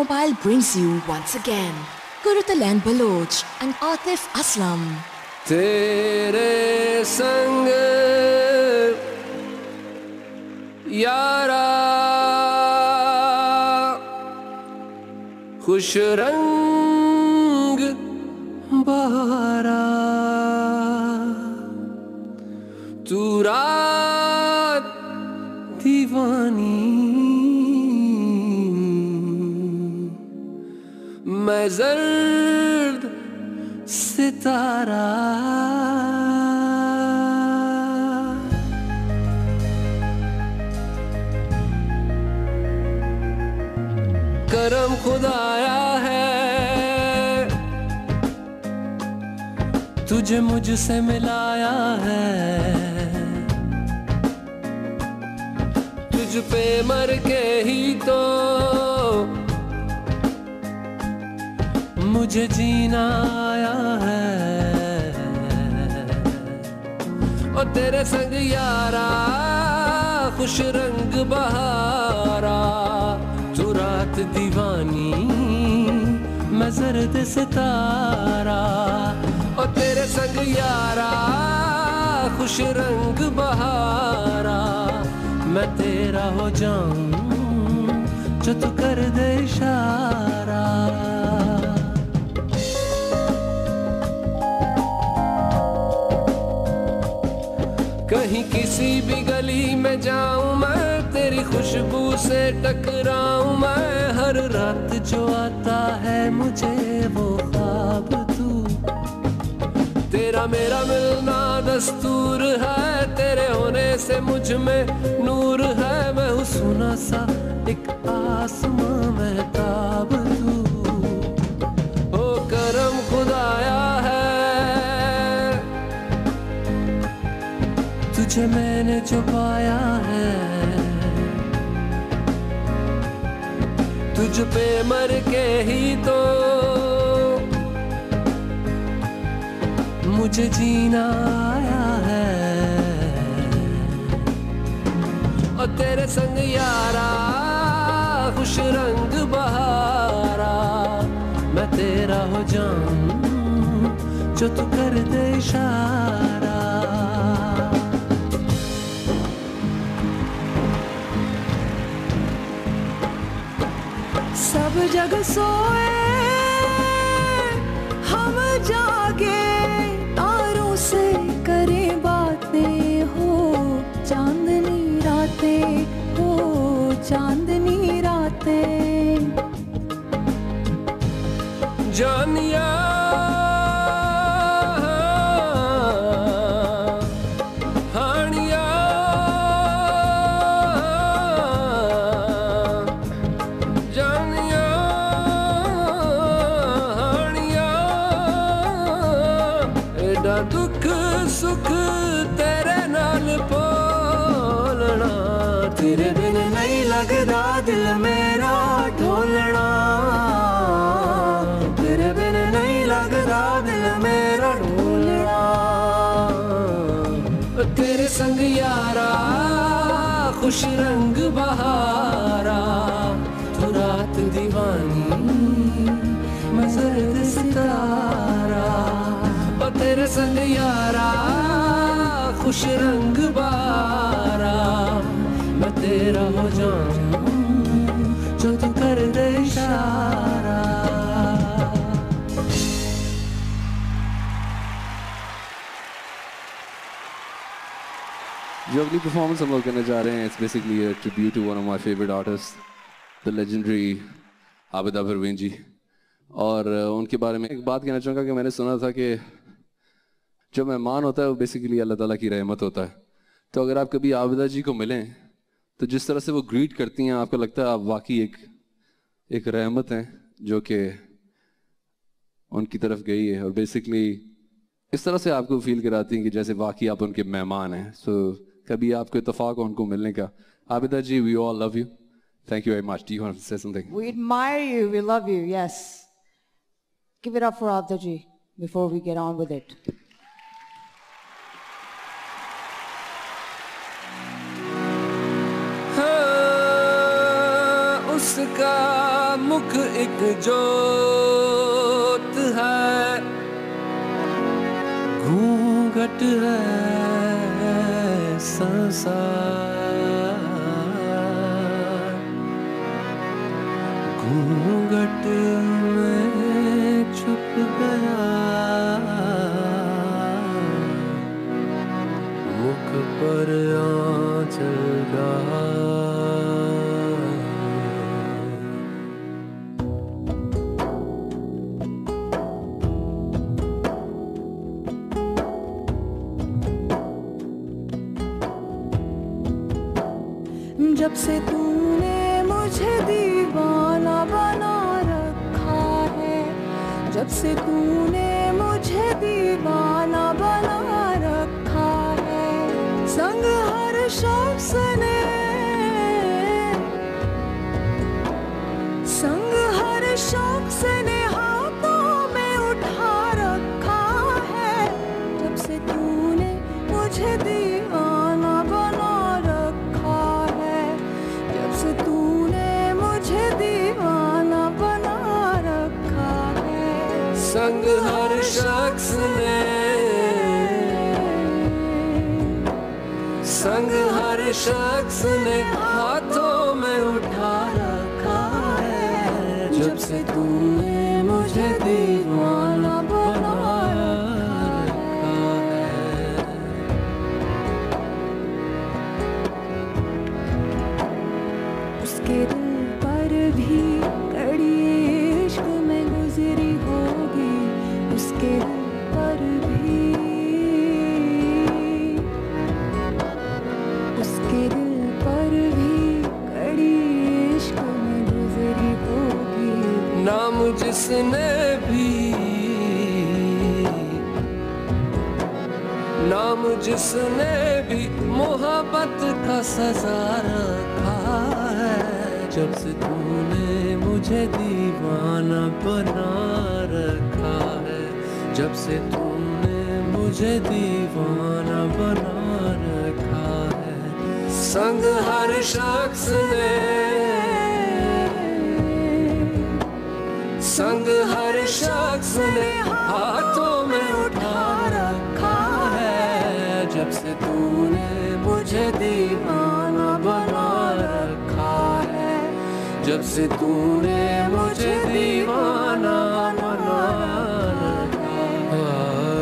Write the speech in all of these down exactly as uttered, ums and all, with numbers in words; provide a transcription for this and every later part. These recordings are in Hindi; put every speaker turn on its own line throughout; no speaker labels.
Mobile brings you once again Gurutalan Baloch and Atif Aslam.
तेरे संग यारा खुश रंग बहारा तू रात दीवानी मैं जर्द सितारा करम खुदाया है तुझे मुझसे मिलाया है तुझ पे मर के ही तो मुझे जीना आया है और तेरे संग यारा खुश रंग बहारा तू रात दीवानी मैं जर्द सितारा और तेरे संग यारा खुश रंग बहारा मैं तेरा हो जाऊं जो तू कर दे इशारा कहीं किसी भी गली में जाऊं मैं तेरी खुशबू से टकराऊं मैं हर रात जो आता है मुझे वो ख्वाब तू तेरा मेरा मिलना दस्तूर है तेरे होने से मुझ में नूर है मैं हूँ सुना सा एक आसमां महताब तू ओ करम खुदाया है तुझे मैंने जो पाया है तुझ पे मर के ही तो मुझे जीना आया है और तेरे संग यारा खुश रंग बहारा मैं तेरा हो जाऊं जो तू कर दे इशारा
सब जग सोए हम जागे तारों से करें बातें हो चांदनी रातें हो चांदनी रातें
जानिया दुख सुख तेरे नाल बोलना तेरे बिन नहीं लगदा दिल मेरा ढोलना तेरे बिन नहीं लगदा दिल मेरा ढोलना तेरे संग यारा खुश रंग बहारा तू रात दीवानी मैं जर्द सितारा तेरे संग यारा खुश रंग बारा मैं तेरा हो जाऊं जो तू कर दे इशारा
जो अगली परफॉर्मेंस हम लोग करने जा रहे हैं it's basically a tribute to one of my favourite artist the legendary Abida Parveen ji और उनके बारे में एक बात कहना चाहूँगा कि मैंने सुना था कि जो मेहमान होता है वो बेसिकली अल्लाह ताला की रहमत होता है तो अगर आप कभी आबिदा जी को मिलें तो जिस तरह से वो ग्रीट करती हैं आपको लगता है आप वाकई एक एक रहमत हैं जो कि उनकी तरफ गई है और बेसिकली इस तरह से आपको फील कराती हैं कि जैसे वाकई आप उनके मेहमान हैं सो so, कभी आपको इत्तेफाक हो उनको मिलने का Abida ji we all love you thank you very much do you want to say something
We admire you, we love you, yes. Give it up for Abida ji before we get on with it.
उसका मुख एक जोत है, घूंघट है संसार, घूंघट में छुप गया मुख पर आंचल रहा।
जब से तूने मुझे दीवाना बना रखा है, जब से तूने मुझे दीवाना बना रखा है, संग हर शख्स ने, संग हर शख्स ने हाथों में उठा रखा है। जब से तूने मुझे दीवाना बना रखा है, जब से तूने मुझे दीवाना बना रखा है,
संग हर शख्स ने, संग हर शख्स ने हाथों में उठा रखा है। जब से तूने मुझे दीवाना बना रखा है।
उसके दिल पर भी कड़ी इश्क में गुजरी होगी, उसके दिल पर भी, उसके दिल पर भी कड़ी इश्क में गुजरी होगी।
नाम जिसने भी, नाम जिसने भी मोहब्बत का सजा रखा है। जब से तूने मुझे दीवाना बना रखा है, जब से तूने मुझे दीवाना बना रखा है, संग हर शख्स ने, संग हर शख्स ने हाथों में उठा रखा है। जब से तूने मुझे दीवाना बना रखा है, जब से तूने मुझे दीवाना बना रखा है।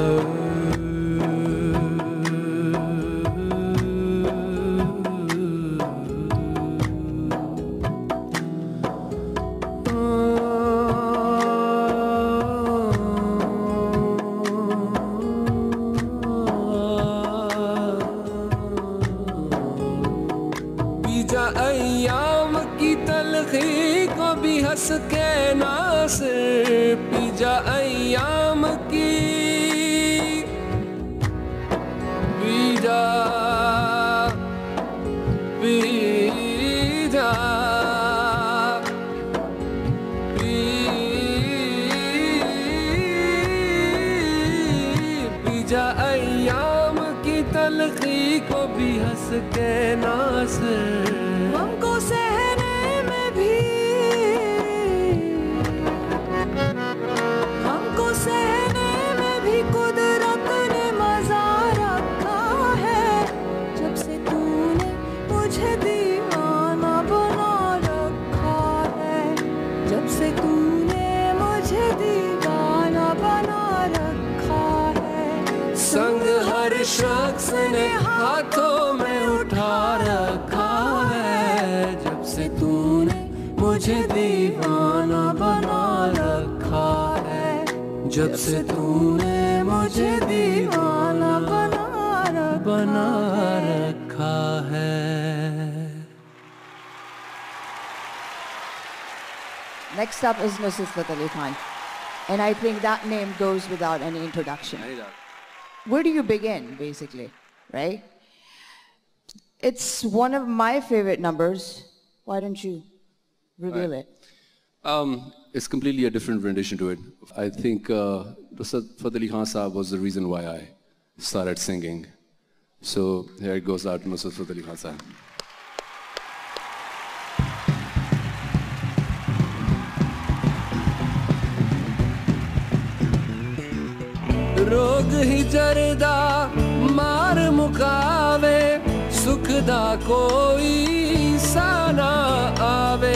बीजा अय्याम की तलखी को भी हंस के नासिर, बीजा अय्याम की, बीजा बीजा बीजा अय्याम की तलखी को भी हंस के नासिर,
हमको सहने में भी, हमको सहने में भी कुदरत ने मजा रखा है। जब से तूने मुझे दीवाना बना रखा है, जब से तूने मुझे दीवाना बना रखा है,
संग हर शख्स ने हाथों में उठा रखा है। जब से तूने मुझे दीवाना बना रखा है, जब से तूने मुझे दीवाना बना बना रखा है।
Next up is Nusrat Ali Khan, and I think that name goes without any introduction. Where do you begin, basically, right? It's one of my favorite numbers. Why don't you reveal
Right.
it?
Um, it's completely a different rendition to it. I think uh, Nusrat Fateh Ali Khan Sahab was the reason why I started singing. So here it goes out to Nusrat Fateh Ali Khan Sahab.
रोग ही जरदा मार मुकावे सुख दा कोई सा ना आवे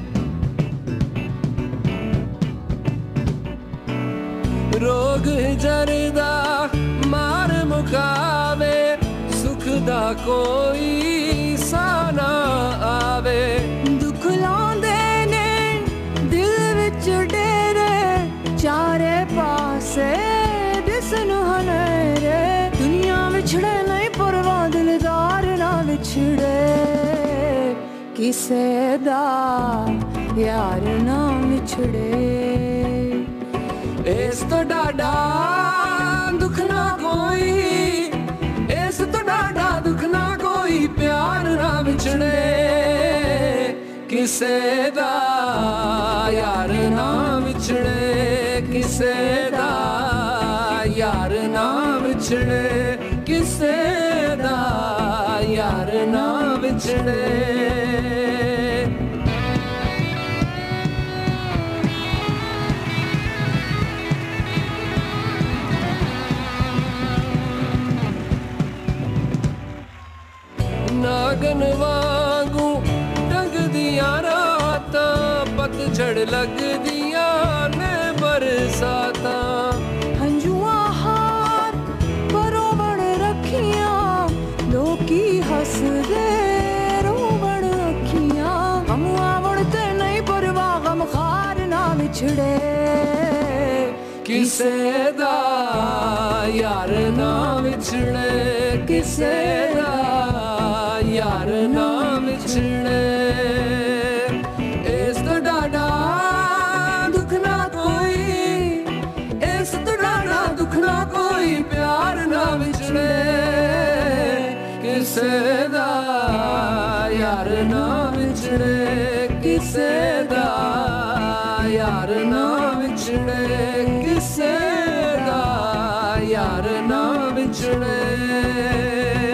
रोग जरदा मार मुकावे सुख दा कोई सा ना आवे
दुख लांदे ने दिल विच डेरे चारे पासे दिसन हनेरे दुनिया विछड़े नहीं परवाह दिलदार ना विछड़े किसे दा यार ना विछड़े
इस तो डाडा दुख ना कोई इस तो डाडा दुख ना कोई प्यार ना विछड़े किसे दा यार ना विछड़े किसे दा यार ना विछड़े किसे दा यार ना विछड़े नागन वांगू टंग दिया रात पतझड़ लग दिया ने बरसाता
हंजुआ हाथ बरोबड़ रखिया लोकी हंस दे रोबड़ अखियां हम आवड़ते नहीं परवाह गम खार ना विछड़े
किसे दा यार ना विछड़े किसे दा यार ना विछड़े इस तो डाडा दुख ना कोई इस तो डाडा दुख ना कोई प्यार ना विछड़े किसे दा यार ना विछड़े किसे दा यार ना विछड़े किसे दा यार ना विछड़े